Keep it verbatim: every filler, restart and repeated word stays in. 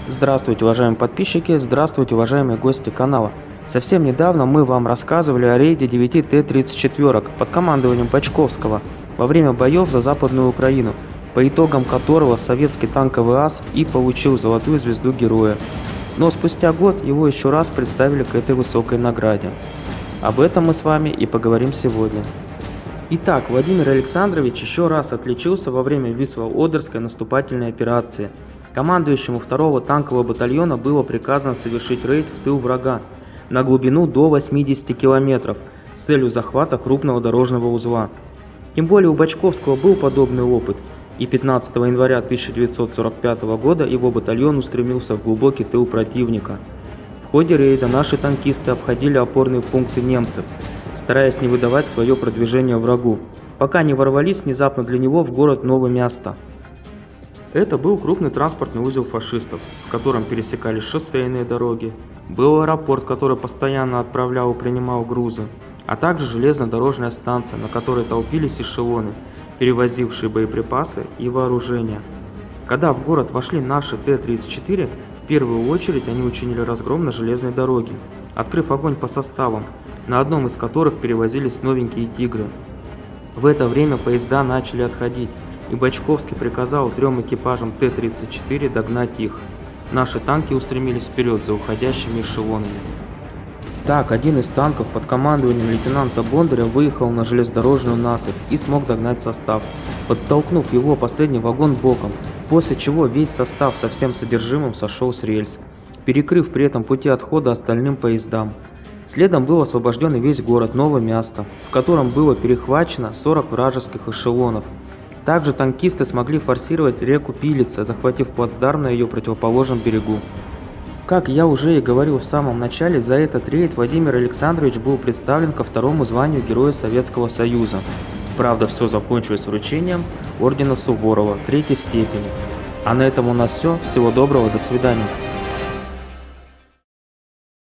Здравствуйте, уважаемые подписчики, здравствуйте, уважаемые гости канала. Совсем недавно мы вам рассказывали о рейде девяти Т тридцать четыре под командованием Бочковского во время боев за Западную Украину, по итогам которого советский танковый ас и получил золотую звезду героя. Но спустя год его еще раз представили к этой высокой награде. Об этом мы с вами и поговорим сегодня. Итак, Владимир Александрович еще раз отличился во время Висло-Одерской наступательной операции. Командующему второго танкового батальона было приказано совершить рейд в тыл врага на глубину до восьмидесяти километров с целью захвата крупного дорожного узла. Тем более у Бочковского был подобный опыт, и пятнадцатого января тысяча девятьсот сорок пятого года его батальон устремился в глубокий тыл противника. В ходе рейда наши танкисты обходили опорные пункты немцев, стараясь не выдавать свое продвижение врагу, пока не ворвались внезапно для него в город Новомясто. Это был крупный транспортный узел фашистов, в котором пересекались шоссейные дороги, был аэропорт, который постоянно отправлял и принимал грузы, а также железнодорожная станция, на которой толпились эшелоны, перевозившие боеприпасы и вооружение. Когда в город вошли наши Т тридцать четыре, в первую очередь они учинили разгром на железной дороге, открыв огонь по составам, на одном из которых перевозились новенькие «Тигры». В это время поезда начали отходить, и Бочковский приказал трем экипажам Т тридцать четыре догнать их. Наши танки устремились вперед за уходящими эшелонами. Так, один из танков под командованием лейтенанта Бондаря выехал на железнодорожную насыпь и смог догнать состав, подтолкнув его последний вагон боком, после чего весь состав со всем содержимым сошел с рельс, перекрыв при этом пути отхода остальным поездам. Следом был освобожден и весь город Новомясто, в котором было перехвачено сорок вражеских эшелонов. Также танкисты смогли форсировать реку Пилица, захватив плацдарм на ее противоположном берегу. Как я уже и говорил в самом начале, за этот рейд Владимир Александрович был представлен ко второму званию Героя Советского Союза. Правда, все закончилось вручением ордена Суворова третьей степени. А на этом у нас все. Всего доброго, до свидания.